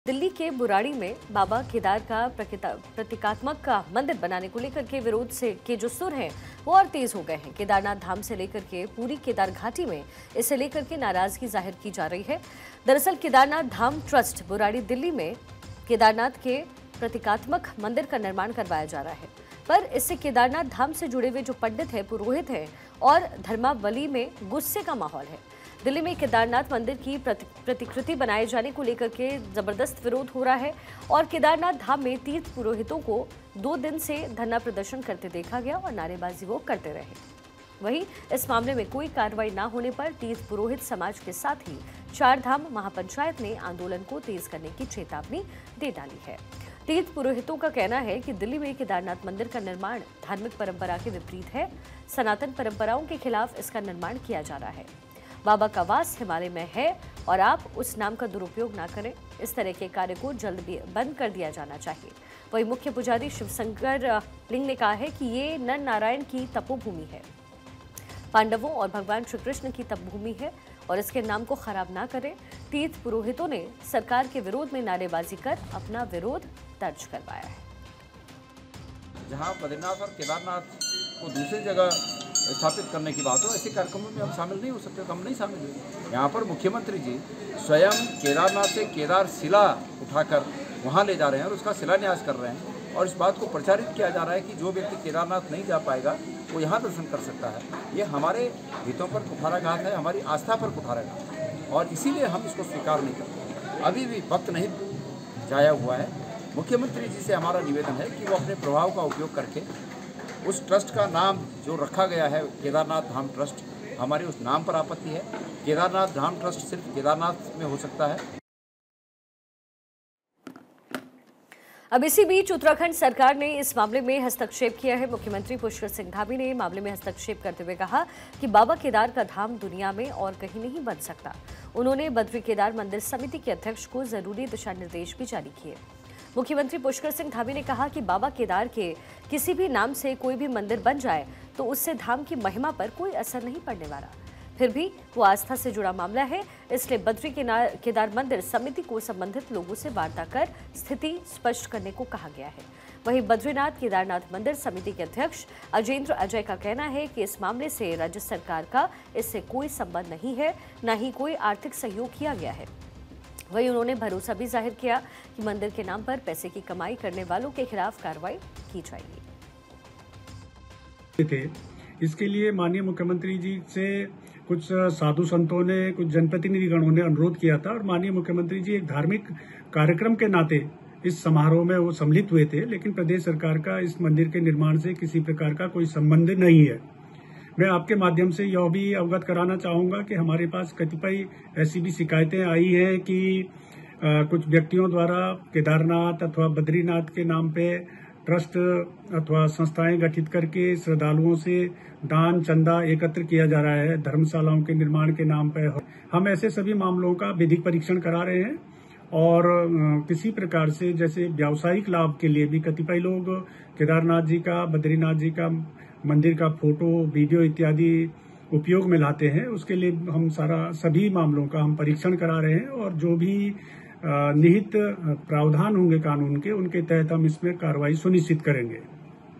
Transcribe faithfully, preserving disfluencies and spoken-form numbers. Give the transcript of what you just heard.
दिल्ली के बुराड़ी में बाबा केदार का प्रतीकात्मक का मंदिर बनाने को लेकर के विरोध से के जो सुर हैं वो और तेज हो गए हैं। केदारनाथ धाम से लेकर के पूरी केदार घाटी में इसे लेकर के नाराजगी जाहिर की जा रही है। दरअसल केदारनाथ धाम ट्रस्ट बुराड़ी दिल्ली में केदारनाथ के प्रतीकात्मक मंदिर का निर्माण करवाया जा रहा है, पर इससे केदारनाथ धाम से जुड़े हुए जो पंडित हैं, पुरोहित हैं और धर्मावली में गुस्से का माहौल है। दिल्ली में केदारनाथ मंदिर की प्रतिकृति बनाए जाने को लेकर के जबरदस्त विरोध हो रहा है और केदारनाथ धाम में तीर्थ पुरोहितों को दो दिन से धरना प्रदर्शन करते देखा गया और नारेबाजी वो करते रहे। वहीं इस मामले में कोई कार्रवाई न होने पर तीर्थ पुरोहित समाज के साथ ही चार धाम महापंचायत ने आंदोलन को तेज करने की चेतावनी दे डाली है। तीर्थ पुरोहितों का कहना है कि दिल्ली में केदारनाथ मंदिर का निर्माण धार्मिक परंपरा के विपरीत है। सनातन परंपराओं के खिलाफ इसका निर्माण किया जा रहा है। बाबा का वास हिमालय में है और आप उस नाम का दुरुपयोग ना करें। इस तरह के कार्य को जल्द बंद कर दिया जाना चाहिए। वहीं मुख्य पुजारी शिवशंकर लिंग ने कहा है कि ये नर नारायण की तपोभूमि है, पांडवों और भगवान श्री कृष्ण की तपभूमि है और इसके नाम को खराब ना करें। तीर्थ पुरोहितों ने सरकार के विरोध में नारेबाजी कर अपना विरोध दर्ज करवाया है। जहां बद्रीनाथ और केदारनाथ को दूसरी जगह स्थापित करने की बात हो, ऐसे कार्यक्रमों में हम शामिल नहीं हो सकते, तो हम नहीं शामिल हुए। यहाँ पर मुख्यमंत्री जी स्वयं केदारनाथ से केदार शिला उठाकर वहाँ ले जा रहे हैं और उसका शिलान्यास कर रहे हैं और इस बात को प्रचारित किया जा रहा है कि जो व्यक्ति केदारनाथ नहीं जा पाएगा वो यहाँ दर्शन कर सकता है। ये हमारे हितों पर कुठाराघात है, हमारी आस्था पर कुठाराघात है और इसीलिए हम इसको स्वीकार नहीं करते। अभी भी वक्त नहीं जाया हुआ है। मुख्यमंत्री जी से हमारा निवेदन है कि वो अपने प्रभाव का उपयोग करके उस ट्रस्ट का नाम जो रखा गया है केदारनाथ धाम ट्रस्ट, हमारे उस नाम पर आपत्ति है। केदारनाथ धाम ट्रस्ट सिर्फ केदारनाथ में हो सकता है। अब इसी बीच उत्तराखंड सरकार ने इस मामले में हस्तक्षेप किया है। मुख्यमंत्री पुष्कर सिंह धामी ने मामले में हस्तक्षेप करते हुए कहा कि बाबा केदार का धाम दुनिया में और कहीं नहीं बन सकता। उन्होंने बद्री केदार मंदिर समिति के अध्यक्ष को जरूरी दिशा निर्देश भी जारी किए। मुख्यमंत्री पुष्कर सिंह धामी ने कहा कि बाबा केदार के किसी भी नाम से कोई भी मंदिर बन जाए तो उससे धाम की महिमा पर कोई असर नहीं पड़ने वाला। फिर भी वो आस्था से जुड़ा मामला है, इसलिए बद्री केदार मंदिर समिति को संबंधित लोगों से वार्ता कर स्थिति स्पष्ट करने को कहा गया है। वहीं बद्रीनाथ केदारनाथ मंदिर समिति के अध्यक्ष अजेंद्र अजय का कहना है कि इस मामले से राज्य सरकार का इससे कोई संबंध नहीं है, न ही कोई आर्थिक सहयोग किया गया है। वहीं उन्होंने भरोसा भी जाहिर किया कि मंदिर के नाम पर पैसे की कमाई करने वालों के खिलाफ कार्रवाई की जाएगी। इसके लिए माननीय मुख्यमंत्री जी से कुछ साधु संतों ने, कुछ जनप्रतिनिधिगणों ने अनुरोध किया था और माननीय मुख्यमंत्री जी एक धार्मिक कार्यक्रम के नाते इस समारोह में वो सम्मिलित हुए थे, लेकिन प्रदेश सरकार का इस मंदिर के निर्माण से किसी प्रकार का कोई संबंध नहीं है। मैं आपके माध्यम से यह भी अवगत कराना चाहूंगा कि हमारे पास कतिपय ऐसी भी शिकायतें आई हैं कि आ, कुछ व्यक्तियों द्वारा केदारनाथ अथवा बद्रीनाथ के नाम पे ट्रस्ट अथवा संस्थाएं गठित करके श्रद्धालुओं से दान चंदा एकत्र किया जा रहा है धर्मशालाओं के निर्माण के नाम पे। हम ऐसे सभी मामलों का विधिक परीक्षण करा रहे हैं और किसी प्रकार से जैसे व्यावसायिक लाभ के लिए भी कतिपय लोग केदारनाथ जी का, बद्रीनाथ जी का मंदिर का फोटो, वीडियो इत्यादि उपयोग में लाते हैं, उसके लिए हम सारा सभी मामलों का हम परीक्षण करा रहे हैं और जो भी निहित प्रावधान होंगे कानून के, उनके तहत हम इसमें कार्रवाई सुनिश्चित करेंगे।